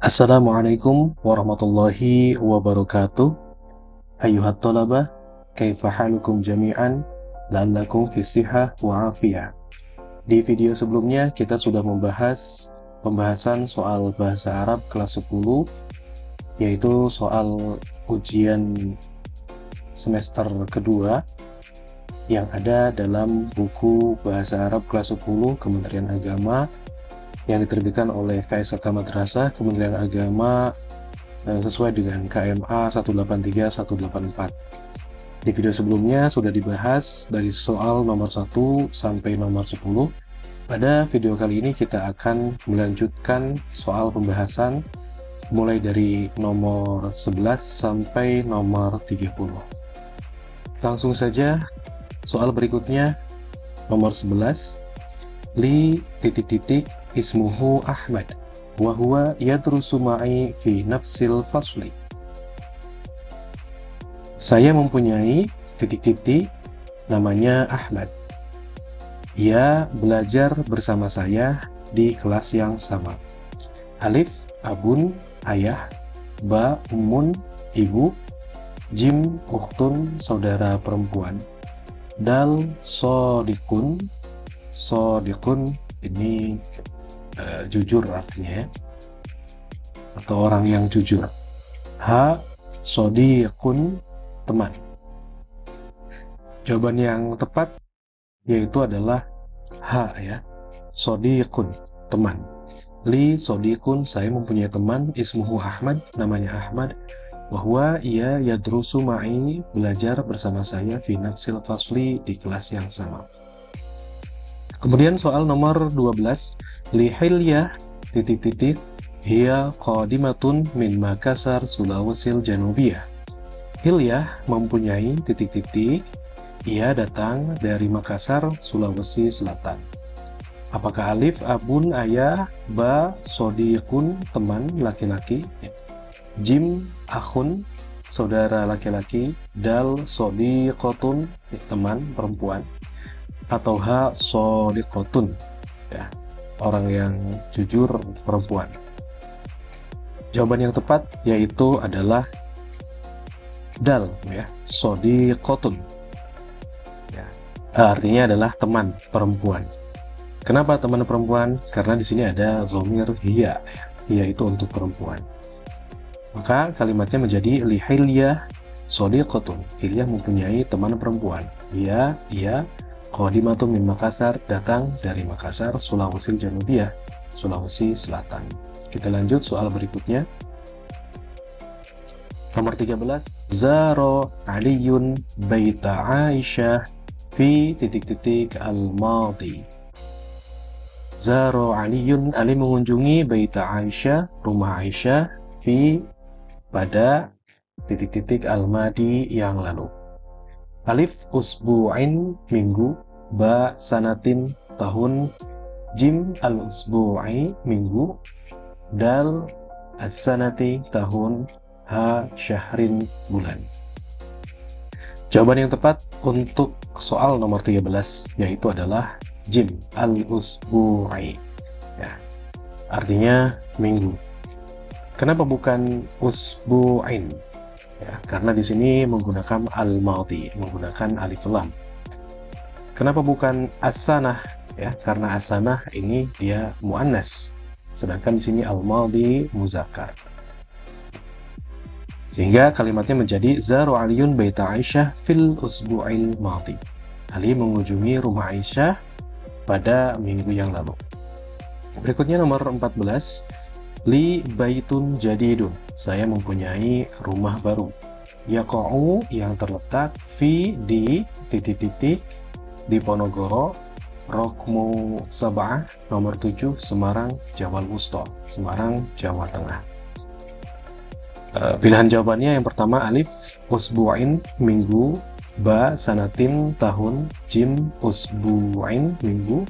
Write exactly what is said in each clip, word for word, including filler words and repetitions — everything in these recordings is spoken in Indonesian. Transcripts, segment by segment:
Assalamualaikum warahmatullahi wabarakatuh. Ayuhat talabah, kaifa halukum jami'an, la'allakum fi sihah wa afiyah. Di video sebelumnya kita sudah membahas pembahasan soal bahasa Arab kelas sepuluh, yaitu soal ujian semester kedua yang ada dalam buku bahasa Arab kelas sepuluh Kementerian Agama yang diterbitkan oleh K S K Madrasah Kementerian Agama sesuai dengan K M A satu delapan tiga satu delapan empat. Di video sebelumnya sudah dibahas dari soal nomor satu sampai nomor sepuluh. Pada video kali ini kita akan melanjutkan soal pembahasan mulai dari nomor sebelas sampai nomor tiga puluh. Langsung saja soal berikutnya, nomor sebelas. Li titik-titik ismuhu Ahmad wa huwa yadrusu ma'i fi nafsil fasli. Saya mempunyai titik-titik namanya Ahmad. Ia belajar bersama saya di kelas yang sama. Alif, abun, ayah. Ba, ummun, ibu. Jim, ukhtun, saudara perempuan. Dal, sodikun. Sodikun ini uh, jujur artinya ya, atau orang yang jujur. Ha, sodikun, teman. Jawaban yang tepat yaitu adalah ha ya, sodikun, teman. Li sodikun, saya mempunyai teman, ismuhu Ahmad, namanya Ahmad. Bahwa ia yadrusu ma'i, belajar bersama saya fi nafsil fasli, di kelas yang sama. Kemudian soal nomor dua belas, li hilyah titik-titik hiya qadimatun min Makassar Sulawesil Janubiyah. Hilyah mempunyai titik-titik, ia datang dari Makassar, Sulawesi Selatan. Apakah alif abun ayah, ba sodiqun teman laki-laki, jim akhun saudara laki-laki, dal sodiqotun teman perempuan, atau ha sodiqotun ya, orang yang jujur perempuan. Jawaban yang tepat yaitu adalah dal ya, sodiqotun ya, artinya adalah teman perempuan. Kenapa teman perempuan? Karena di sini ada zomir hiya ya, hiya itu untuk perempuan. Maka kalimatnya menjadi li hilyah sodiqotun, hilyah mempunyai teman perempuan. Ia dia qadimatun min Makassar, datang dari Makassar, Sulawesi Janubiyah, Sulawesi Selatan. Kita lanjut soal berikutnya. Nomor tiga belas. Zaro Aliyun baita Aisyah fi titik-titik al-madi. Zaro Aliyun, Ali mengunjungi baita Aisyah, rumah Aisyah, fi pada titik-titik al-madi yang lalu. Alif usbu'in minggu, ba sanatin tahun, jim al-usbu'i minggu, dal as-sanati tahun, ha syahrin bulan. Jawaban yang tepat untuk soal nomor tiga belas yaitu adalah jim al-usbu'i ya, artinya minggu. Kenapa bukan usbu'in? Ya, karena di sini menggunakan al-madi, menggunakan alif lam. Kenapa bukan as-sanah? Ya, karena as-sanah ini dia muannas, sedangkan di sini al-madi muzakkar. Sehingga kalimatnya menjadi zaru aliyun baita Aisyah fil usbu'il madi. Ali mengunjungi rumah Aisyah pada minggu yang lalu. Berikutnya nomor empat belas. Li baitun jadidun, saya mempunyai rumah baru. Yaqa'u, yang terletak fi di titik-titik di Ponorogo, Rokmu Sabah, nomor tujuh, Semarang, Jawa Wusta, Semarang, Jawa Tengah. Uh, pilihan jawabannya yang pertama alif usbu'in minggu, ba sanatin tahun, jim usbu'in minggu,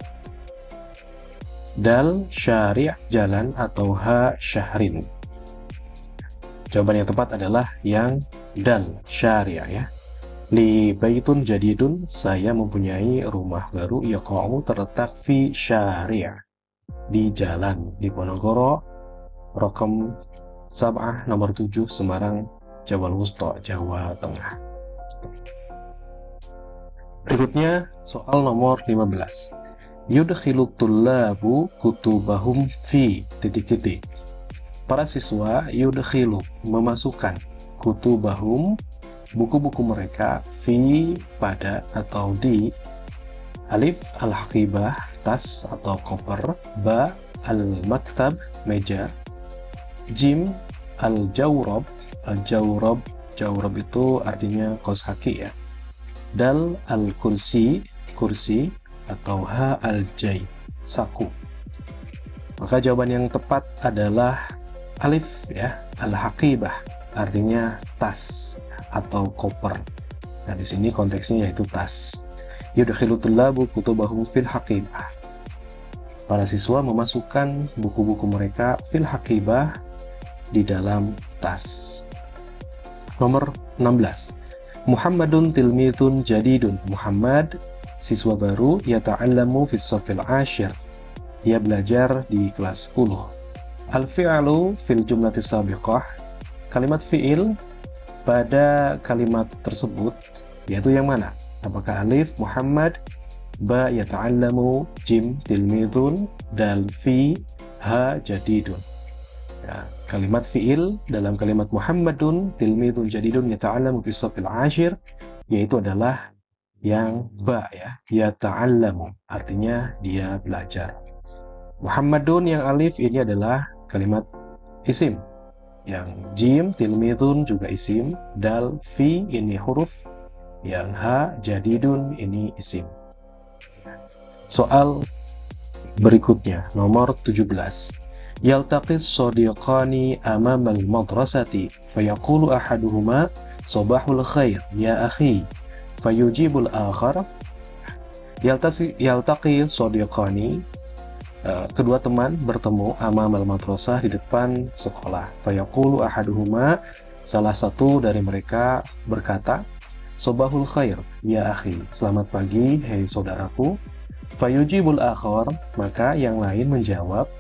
dal syari' jalan, atau ha syahrin. Jawaban yang tepat adalah yang dal syari' ya. Li baitun jadidun, saya mempunyai rumah baru, yaqa'u terletak fi syari', di jalan di Ponorogo, Rokom Sab'ah nomor tujuh, Semarang, Jawa Wusta, Jawa Tengah. Berikutnya soal nomor lima belas. Yudkhilu tullabu kutubahum fi titik-titik. Para siswa yudkhilu memasukkan kutubahum buku-buku mereka fi pada atau di alif al-haqibah tas atau koper, ba al-maktab meja, jim al-jawrab al-jawrab jawrab itu artinya kaos kaki ya, dal al-kursi kursi, atau ha al-jay saku. Maka jawaban yang tepat adalah alif ya, al-haqibah artinya tas atau koper. Nah di sini konteksnya yaitu tas. Yudkhilu tullabu kutubahum fil haqibah. Para siswa memasukkan buku-buku mereka fil haqibah di dalam tas. Nomor enam belas. Muhammadun tilmidun jadidun. Muhammad siswa baru, yata'allamu fis safil ashir. Dia belajar di kelas sepuluh. Al-fi'lu fil jumlati sabiqah. Kalimat fi'il pada kalimat tersebut yaitu yang mana? Apakah alif Muhammad, ba yata'allamu, jim tilmidun, dal fi, ha jadidun. Ya, kalimat fi'il dalam kalimat Muhammadun tilmidun jadidun yata'allamu fi safil ashir yaitu adalah yang ba ya, yata'allamu artinya dia belajar. Muhammadun yang alif ini adalah kalimat isim. Yang jim tilmidun juga isim, dal fi ini huruf, yang ha jadidun ini isim. Soal berikutnya nomor tujuh belas. Yaltaqis shadiqani amamal madrasati fayaqulu ahaduhuma sabahul khair ya akhi fayujibul akhar. Yaltaqi yaltaqi shadiqani, Uh, kedua teman bertemu amamal madrasah di depan sekolah. Fayaqulu ahaduhuma, salah satu dari mereka berkata, Sobahul khair ya akhi, selamat pagi hei saudaraku. Fayujibul akhar, maka yang lain menjawab.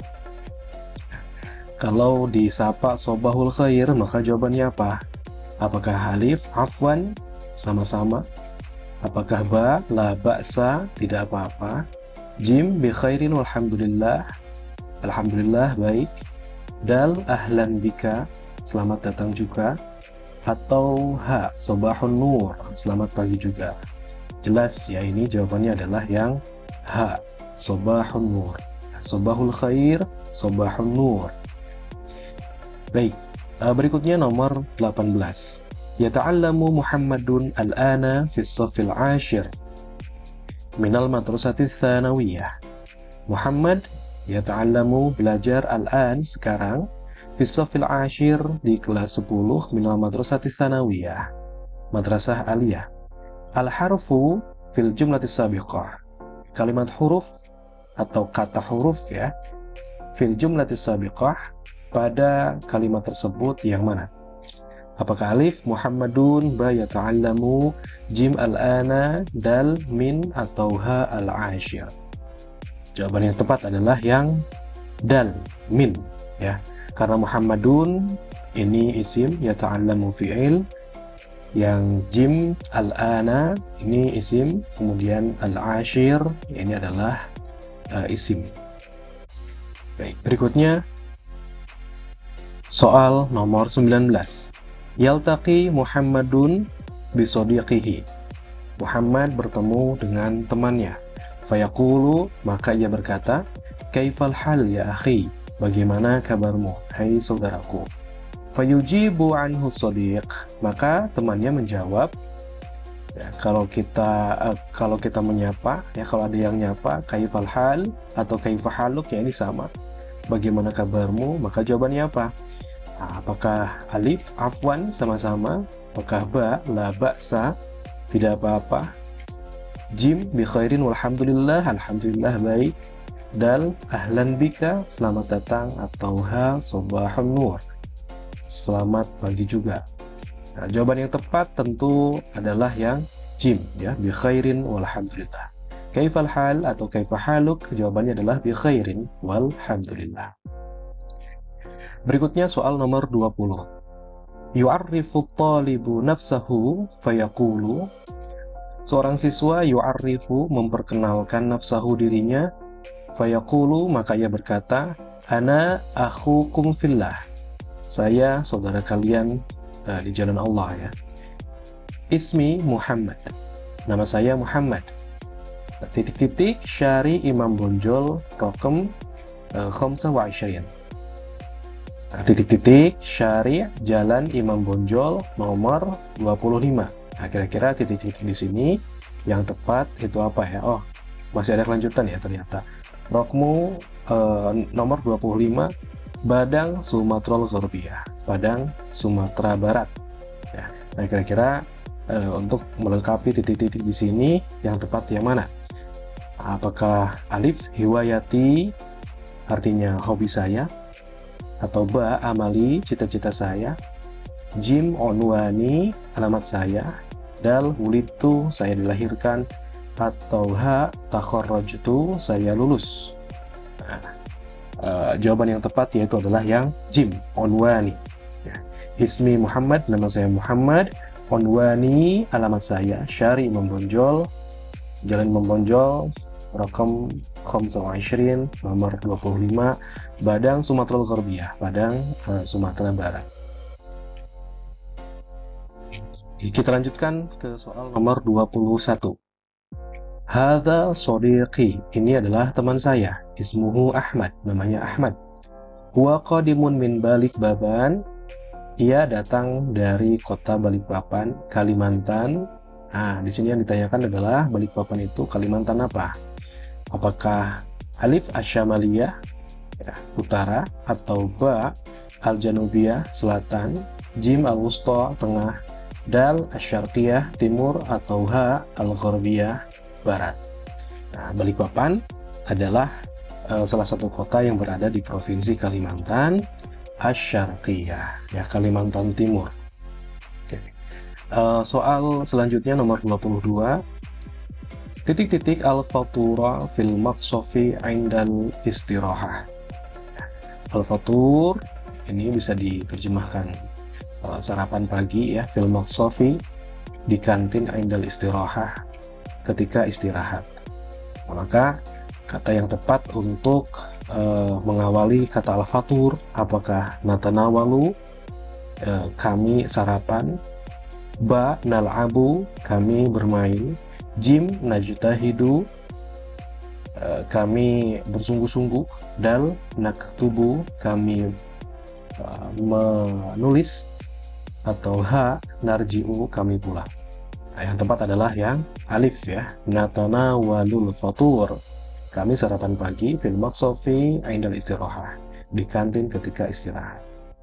Kalau disapa sobahul khair, maka jawabannya apa? Apakah alif afwan sama-sama? Apakah ba la ba'sa tidak apa-apa? Jim bi khairin walhamdulillah, alhamdulillah baik. Dal ahlan bika, selamat datang juga. Atau ha sobahun nur, selamat pagi juga. Jelas ya, ini jawabannya adalah yang ha sobahun nur, sobahul khair, sobahun nur. Baik, berikutnya nomor delapan belas. Yata'allamu Muhammadun al-ana fi as-saffil ashir minal madrasati tsanawiyah. Muhammad yata'allamu belajar al-an sekarang fi as-saffil ashir di kelas sepuluh minal madrasati tsanawiyah, madrasah aliyah. Al-harfu fil jumlati sabiqah, kalimat huruf atau kata huruf ya, fil jumlati sabiqah pada kalimat tersebut yang mana? Apakah alif Muhammadun, ba yata'allamu, jim al-ana, dal min, atau ha al-ashir? Jawaban yang tepat adalah yang dal min ya, karena Muhammadun ini isim, yata'allamu fi'il, yang jim al-ana ini isim, kemudian al-ashir ini adalah uh, isim. Baik, berikutnya soal nomor sembilan belas. Yaltaqi Muhammadun bisodiqihi. Muhammad bertemu dengan temannya. Fayaqulu, maka ia berkata, kaifal hal ya akhi, bagaimana kabarmu hai saudaraku. Fayujibu anhu sodiq, maka temannya menjawab. Ya, kalau kita uh, kalau kita menyapa ya, kalau ada yang nyapa kaifal hal atau kaifal haluk ya, ini sama, bagaimana kabarmu, maka jawabannya apa? Apakah alif afwan sama-sama? Apakah ba la ba'sa tidak apa-apa? Jim bi khairin walhamdulillah, alhamdulillah baik. Dal ahlan bika, selamat datang, atau ha sobahun nur, selamat pagi juga. Nah, jawaban yang tepat tentu adalah yang jim ya, bi khairin walhamdulillah. Kaifal hal atau kaifal haluk, jawabannya adalah bi khairin walhamdulillah. Berikutnya soal nomor dua puluh. Yu'arrifu talibu nafsahu fayaqulu. Seorang siswa yu'arrifu memperkenalkan nafsahu dirinya, fayaqulu maka ia berkata, ana akhukum fillah. Saya saudara kalian uh, di jalan Allah ya. Ismi Muhammad. Nama saya Muhammad. Titik-titik syari Imam Bonjol rokem uh, khamsah wa isyain. Nah, titik-titik syari jalan Imam Bonjol nomor dua puluh lima. Nah, kira-kira titik-titik di sini yang tepat itu apa ya? Oh, masih ada kelanjutan ya ternyata. Rokmu uh, nomor dua puluh lima, Badang Sumatera Gharbiyah, Padang Sumatera Barat. Ya, nah kira-kira uh, untuk melengkapi titik-titik di sini yang tepat yang mana? Apakah alif hiwayati artinya hobi saya, atau ba amali cita-cita saya, jim onwani alamat saya, dal wulitu saya dilahirkan, atau ha takharrajtu saya lulus. Nah, uh, jawaban yang tepat yaitu adalah yang jim onwani. Ya. Ismi Muhammad, nama saya Muhammad, onwani alamat saya, syari Imam Bonjol, jalan Imam Bonjol, Rakam khamsah wa isyain, nomor dua puluh lima, Badang Sumatera Gharbiyah, Padang uh, Sumatera Barat. Kita lanjutkan ke soal nomor dua puluh satu. Hadza sodiqi, ini adalah teman saya, ismuhu Ahmad, namanya Ahmad. Huwa qadimun min Balikpapan, ia datang dari kota Balikpapan, Kalimantan. Nah, di sini yang ditanyakan adalah Balikpapan itu Kalimantan apa? Apakah alif asyamaliyah ya, utara, atau ba al-janubiyah selatan, jim al-wusta tengah, dal asyarqiyah timur, atau ha al-gharbiyah barat. Nah, Balikpapan adalah uh, salah satu kota yang berada di provinsi Kalimantan Asyarqiyah, ya Kalimantan Timur. Oke. Uh, soal selanjutnya nomor dua puluh dua. Titik-titik al-fatura fil maqsofi indal istirahah. Al-fatur ini bisa diterjemahkan uh, sarapan pagi ya, fil maqsofi di kantin indal istirahah ketika istirahat. Maka kata yang tepat untuk uh, mengawali kata al-fatur, apakah natanawalu, uh, kami sarapan, ba nal'abu, kami bermain, jim najtahidu, uh, kami bersungguh-sungguh, dal naktubu, kami uh, menulis, atau ha narji'u, kami pulang. Nah, yang tepat adalah yang alif ya, natanawalul fatur, kami sarapan pagi, fil maqsofi indal istirahah, di kantin ketika istirahat.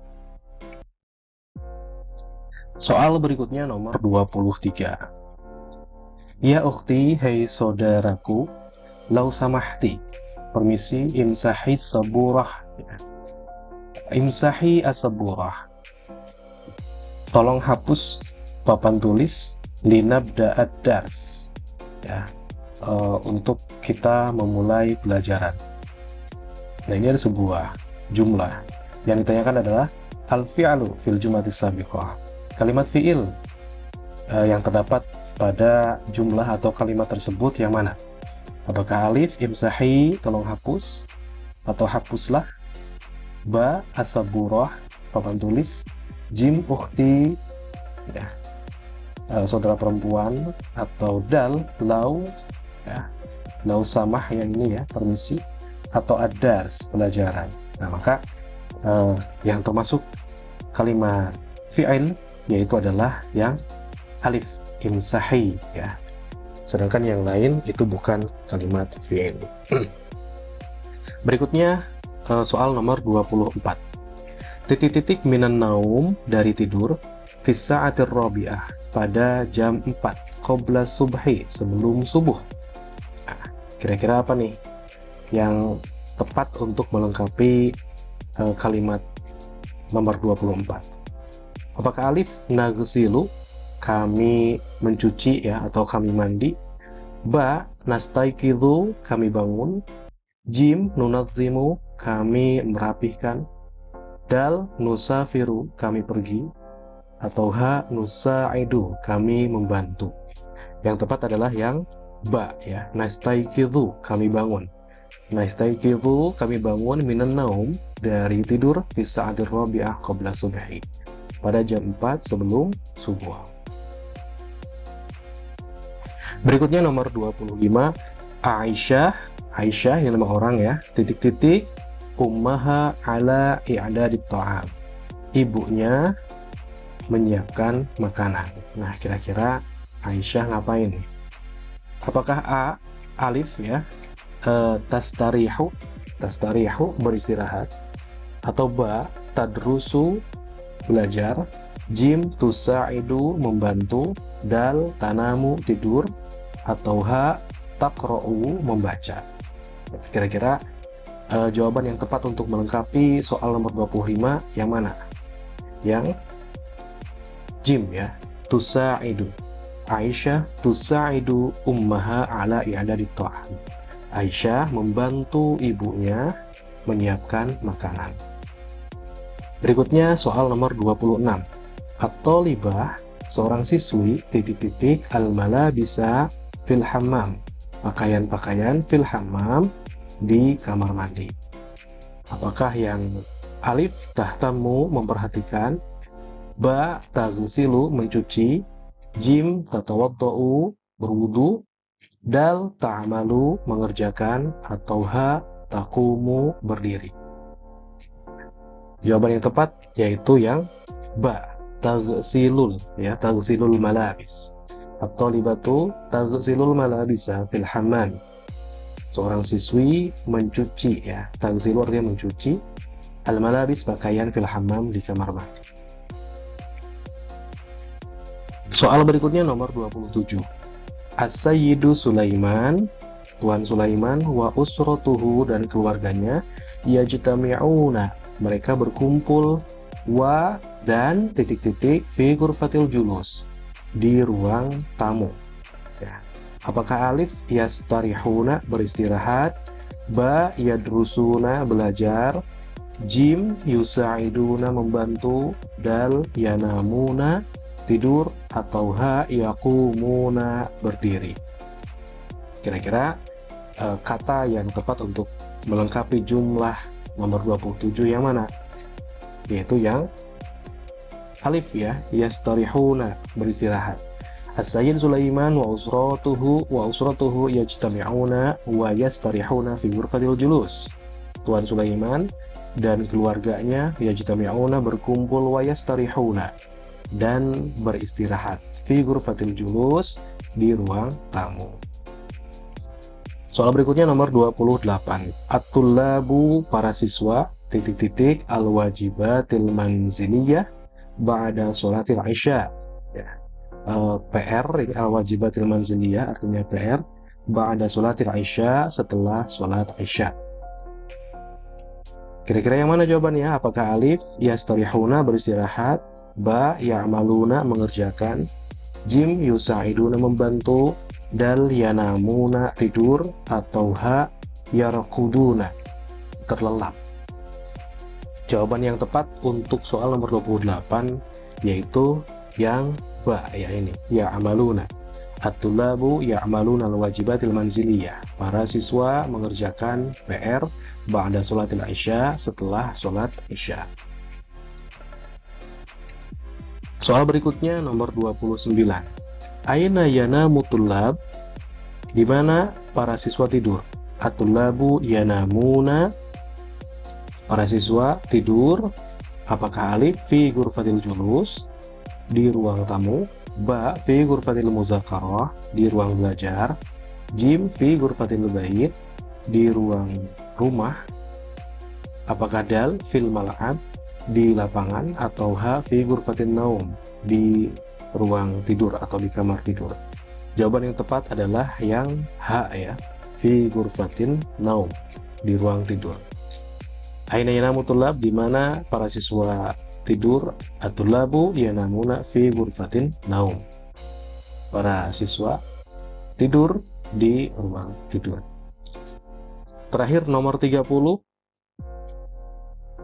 Soal berikutnya nomor dua puluh tiga. Ya ukhti, hei saudaraku, lau samahti, permisi, imsahi saburah, imsahi asaburah, tolong hapus papan tulis, linabda ad-dars, ya, uh, untuk kita memulai pelajaran. Nah, ini ada sebuah jumlah yang ditanyakan adalah al-fi'lu fil jumlatis sabiqah, kalimat fi'il uh, yang terdapat pada jumlah atau kalimat tersebut yang mana? Apakah alif imsahi, tolong hapus, atau hapuslah, ba asaburah, papan tulis, jim ukhti, ya, uh, saudara perempuan, atau dal lau, ya, lau samah yang ini ya, permisi, atau ad-dars, pelajaran. Nah, maka uh, yang termasuk kalimat fi'il yaitu adalah yang alif imsahi ya. Sedangkan yang lain itu bukan kalimat fi'il. Berikutnya uh, soal nomor dua puluh empat. Titik-titik minan naum, dari tidur, fis sa'atir rabi'ah, pada jam empat, qabla subhi, sebelum subuh. Nah, kira-kira apa nih yang tepat untuk melengkapi uh, kalimat nomor dua puluh empat? Apakah alif nagsilu, kami mencuci ya, atau kami mandi, ba nastaiqidhu, kami bangun, jim nunadzimu, kami merapihkan, Dal, nusafiru, kami pergi. Atau ha, nusaidu, kami membantu. Yang tepat adalah yang ba ya, nastaiqidhu, kami bangun. Nastaiqidhu, kami bangun minan naum, dari tidur fi sa'atir rabi'ah qabla subhi, pada jam empat sebelum subuh. Berikutnya nomor dua puluh lima, Aisyah, Aisyah yang nama orang ya, titik-titik, ummaha ala i'dadit ta'am, ibunya menyiapkan makanan. Nah, kira-kira Aisyah ngapain nih? Apakah A, alif ya, e, tastarihu, tastarihu, beristirahat, atau ba, tadrusu, belajar, jim, tusaidu, membantu, dal, tanamu, tidur, atau ha, taqra'u, membaca. Kira-kira e, jawaban yang tepat untuk melengkapi soal nomor dua puluh lima yang mana? Yang jim ya, tusaidu. Aisyah tusaidu ummaha ala i'dadit ta'am. Aisyah membantu ibunya menyiapkan makanan. Berikutnya soal nomor dua puluh enam. At-talibah, seorang siswi, titik-titik, al-malabisa fil hammam, pakaian-pakaian fil hammam, di kamar mandi. Apakah yang alif, tahtamu, memperhatikan, ba, taghsilu, mencuci, jim, tatawaddau, berwudu, dal, ta'amalu, mengerjakan, atau ha, taqumu, berdiri. Jawaban yang tepat yaitu yang ba, taghsilul ya, taghsilul malabis. At-talibatu taghsilul malabisa fil hammam. Seorang siswi mencuci ya, taghsilu artinya mencuci, al-malabis pakaian fil hammam, di kamar mandi. Soal berikutnya nomor dua puluh tujuh. As-sayyidu Sulaiman, Tuan Sulaiman, wa usratuhu, dan keluarganya, yajtami'una, mereka berkumpul, wa, dan titik-titik, fi ghurfatil julus, di ruang tamu ya. Apakah alif, yastarihuna, beristirahat, ba, yadrusuna, belajar, jim, yusa'iduna, membantu, dal, yanamuna, tidur, atau ha, yaqumuna, berdiri. Kira-kira e, kata yang tepat untuk melengkapi jumlah nomor dua puluh tujuh yang mana? Yaitu yang alif ya, yastarihuna, beristirahat. As-sayyid Sulaiman wa usratuhu wa usratuhu yajtami'una wa yastarihuna fi ghurfatil julus. Tuan Sulaiman dan keluarganya yajtami'una, berkumpul, wa yastarihuna, dan beristirahat, fi ghurfatil julus, di ruang tamu. Soal berikutnya nomor dua puluh delapan. At-tullabu, para siswa, titik-titik, al-wajibatil manziliyah ba'da sholatil isya ya. Uh, P R ini al-wajibatil manziliyah artinya P R ba'da sholatil isya, setelah sholat isya. Kira-kira yang mana jawabannya? Apakah alif, yastarihuna, beristirahat, ba, ya'maluna, mengerjakan, jim, yusa'iduna, membantu, dal, yanamuna, tidur, atau ha, yarquduna, terlelap. Jawaban yang tepat untuk soal nomor dua puluh delapan yaitu yang ba ya, ini ya'maluna. At-tullabu ya'maluna al-wajibatil manziliyah, para siswa mengerjakan P R ba'da sholatil isya, setelah sholat isya. Soal berikutnya nomor dua puluh sembilan. Aina yanamu tullab, di mana para siswa tidur? At-tullabu yanamuna, para siswa tidur. Apakah alif, fi ghurfatil julus, di ruang tamu, ba, fi ghurfatil muzakarah, di ruang belajar, jim, fi ghurfatil bait, di ruang rumah, apakah dal, fil mal'ab, di lapangan, atau ha, fi ghurfatin naum, di ruang tidur atau di kamar tidur. Jawaban yang tepat adalah yang ha ya, fi ghurfatin naum, di ruang tidur. Aina yanamu tullab, di mana para siswa tidur? At-tullabu yanamuna fi ghurfatin naum, para siswa tidur di ruang tidur. Terakhir nomor tiga puluh.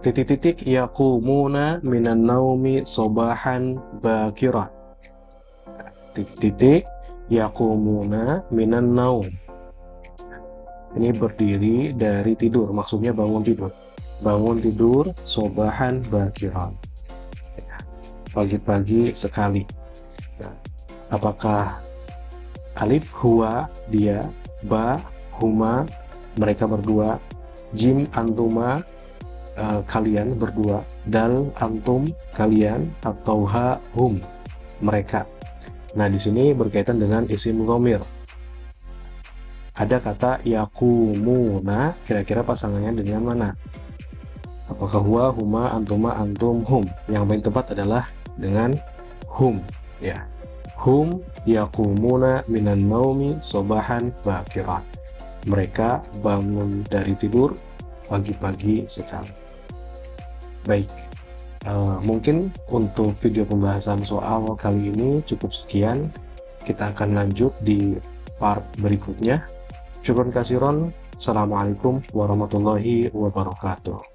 titik-titik yaqumuna minan naumi sobahan bakira. Titik-titik yaqumuna minan naum. Ini berdiri dari tidur, maksudnya bangun tidur. Bangun tidur sobahan bakira. Pagi-pagi sekali. Nah, apakah alif huwa dia, ba huma mereka berdua, jim antuma uh, kalian berdua, dal antum kalian, atau ha hum mereka. Nah, di sini berkaitan dengan isim dhamir. Ada kata yaqumuna, kira-kira pasangannya dengan mana? Apakah huwa, huma, antuma, antum, hum? Yang paling tepat adalah dengan hum, ya. Hum yaqumuna minan naumi sobahan bakira. Mereka bangun dari tidur pagi-pagi sekali. Baik, uh, mungkin untuk video pembahasan soal kali ini cukup sekian. Kita akan lanjut di part berikutnya. Syukran kasiron. Assalamualaikum warahmatullahi wabarakatuh.